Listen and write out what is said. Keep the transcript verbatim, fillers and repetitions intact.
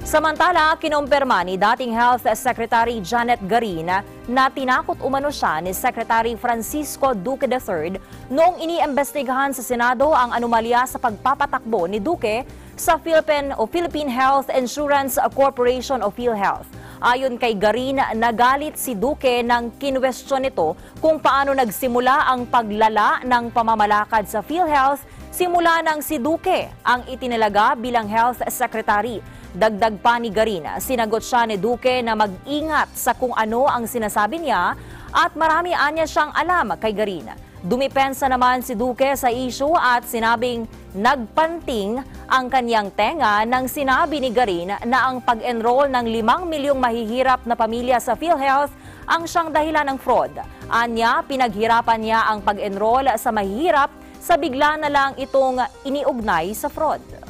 Samantala, kinumpirma ni dating Health Secretary Janet Garin na tinakot umano siya ni Secretary Francisco Duque the third noong iniimbestigahan sa Senado ang anomalya sa pagpapatakbo ni Duque sa Philippine o Philippine Health Insurance Corporation o Philhealth. Ayon kay Garin, nagalit si Duque nang kinwestiyon nito kung paano nagsimula ang paglala ng pamamalakad sa Philhealth simula nang si Duque ang itinalaga bilang Health Secretary. Dagdag pa ni Garin, sinagot siya ni Duque na mag-ingat sa kung ano ang sinasabi niya at marami anya siyang alam kay Garin. Dumipensa naman si Duque sa issue at sinabing nagpanting ang kanyang tenga nang sinabi ni Garin na ang pag-enroll ng limang milyong mahihirap na pamilya sa Philhealth ang siyang dahilan ng fraud. Anya, pinaghirapan niya ang pag-enroll sa mahihirap sa bigla na lang itong iniugnay sa fraud.